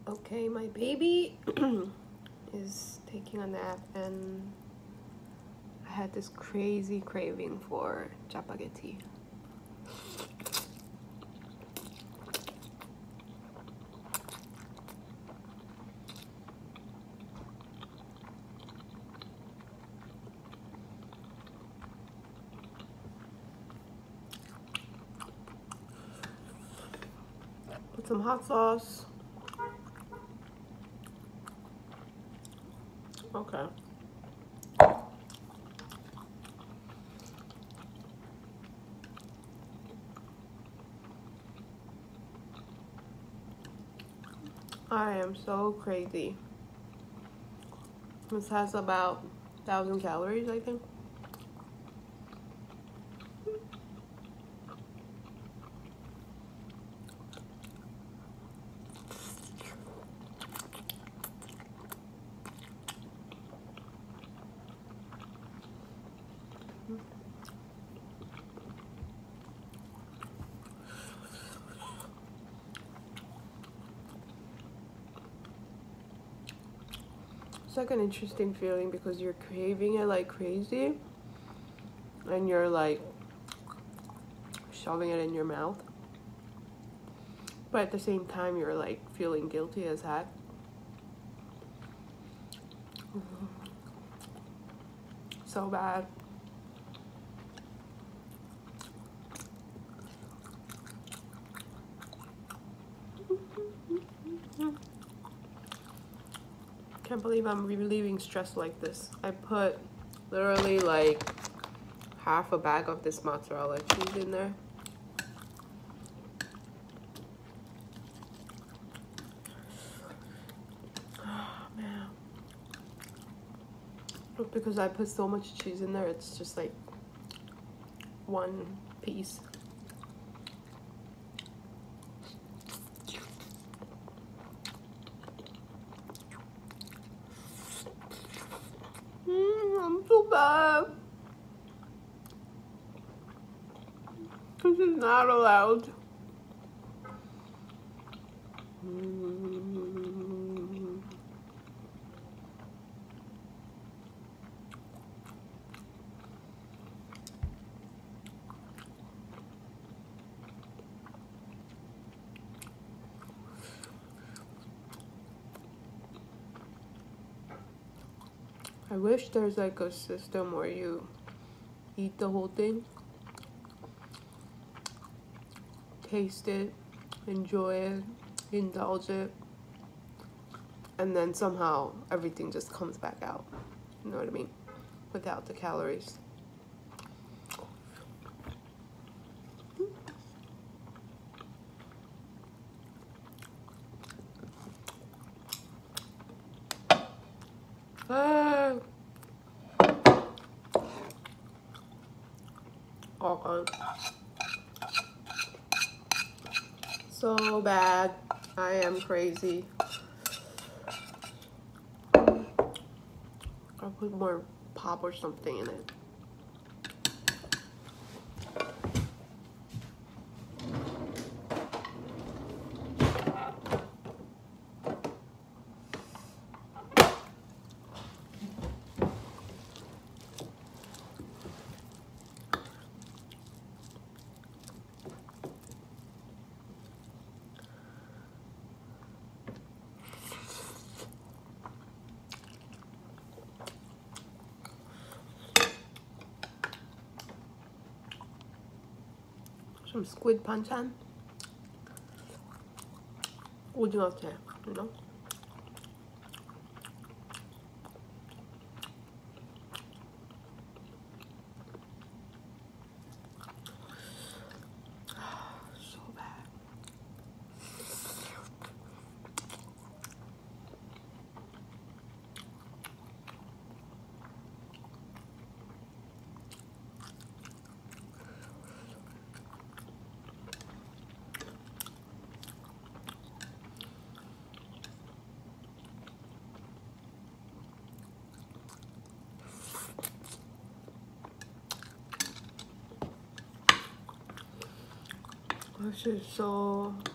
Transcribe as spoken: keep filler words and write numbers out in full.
Okay, my baby is taking a nap and I had this crazy craving for chapaghetti. Put some hot sauce. Okay. I am so crazy. This has about a thousand calories, I think. It's like an interesting feeling because you're craving it like crazy and you're like shoving it in your mouth, but at the same time you're like feeling guilty as heck. So bad. Can't believe I'm relieving stress like this. I put literally like half a bag of this mozzarella cheese in there. Oh man. But because I put so much cheese in there, it's just like one piece. I'm so bad. This is not allowed. Mm. I wish there's like a system where you eat the whole thing, taste it, enjoy it, indulge it, and then somehow everything just comes back out. You know what I mean? Without the calories. Ah. Oh, so bad. I am crazy. I'll put more pop or something in it. Some squid panchan. 오징어채, you know? So bad. This is so